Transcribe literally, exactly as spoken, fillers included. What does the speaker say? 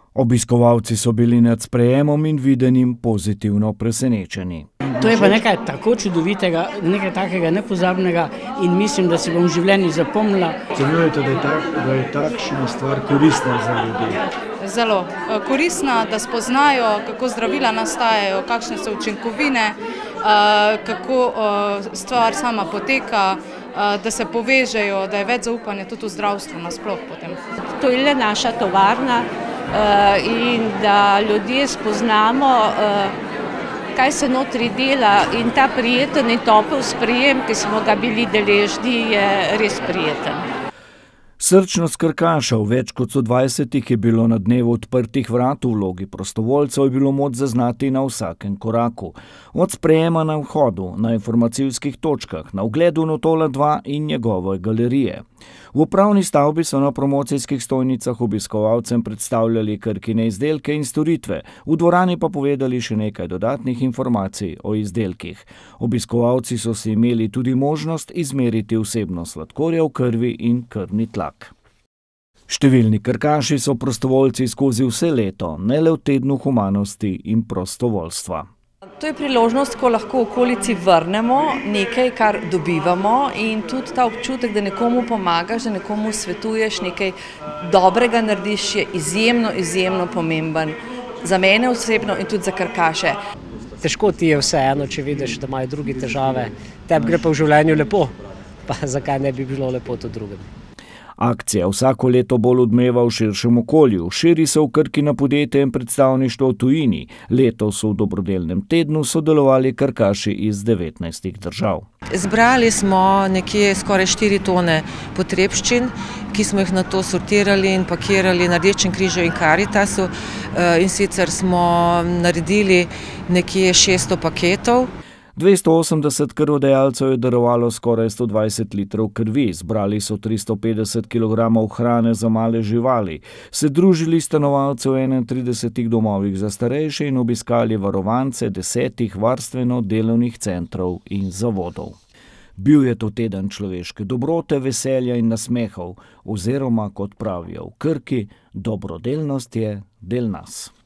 Obiskovalci so bili nad sprejemom in videnim pozitivno presenečeni. To je pa nekaj tako čudovitega, nekaj takega nepozabnega in mislim, da si bom v življenju zapomnila. Ocenjujete, da je, tak, da je takšna stvar koristna za ljudi? Zelo koristna, da spoznajo, kako zdravila nastajajo, kakšne so učinkovine, kako stvar sama poteka, da se povežejo, da je več zaupanja tudi v zdravstvu nasploh potem. To je le naša tovarna in da ljudje spoznamo, kaj se notri dela, in ta prijeten in topel sprejem, ki smo ga bili deležni, je res prijeten. Srčnost krkašev, več kot sto dvajsetih je bilo na dnevu odprtih vrat, v vlogi prostovoljcev je bilo moč zaznati na vsakem koraku. Od sprejema na vhodu, na informacijskih točkah, na ogledu Notola dva in njegove galerije. V upravni stavbi so na promocijskih stojnicah obiskovalcem predstavljali Krkine izdelke in storitve, v dvorani pa povedali še nekaj dodatnih informacij o izdelkih. Obiskovalci so si imeli tudi možnost izmeriti vsebnost sladkorja v krvi in krvni tlak. Številni krkaši so prostovoljci skozi vse leto, ne le v tednu humanosti in prostovoljstva. To je priložnost, ko lahko okolici vrnemo nekaj, kar dobivamo, in tudi ta občutek, da nekomu pomagaš, da nekomu svetuješ, nekaj dobrega narediš, je izjemno, izjemno pomemben. Za mene osebno in tudi za krkaše. Težko ti je vseeno, če vidiš, da imajo drugi težave. Tebi gre pa v življenju lepo, pa zakaj ne bi bilo lepo tudi drugim. Akcija vsako leto bolj odmeva v širšem okolju. Širi se v Krkina podjetja in predstavništvo v tujini. Letos so v dobrodelnem tednu sodelovali krkaši iz devetnajstih držav. Zbrali smo nekje skoraj štiri tone potrebščin, ki smo jih nato sortirali in pakirali na Rdečem križu in Karitasu, in sicer smo naredili nekje šeststo paketov. dvesto osemdeset krvodajalcev je darovalo skoraj sto dvajset litrov krvi, zbrali so tristo petdeset kilogramov hrane za male živali, se družili stanovalcev v enaintridesetih domovih za starejše in obiskali varovance desetih varstveno-delovnih centrov in zavodov. Bil je to teden človeške dobrote, veselja in nasmehov, oziroma, kot pravijo v Krki, dobrodelnost je del nas.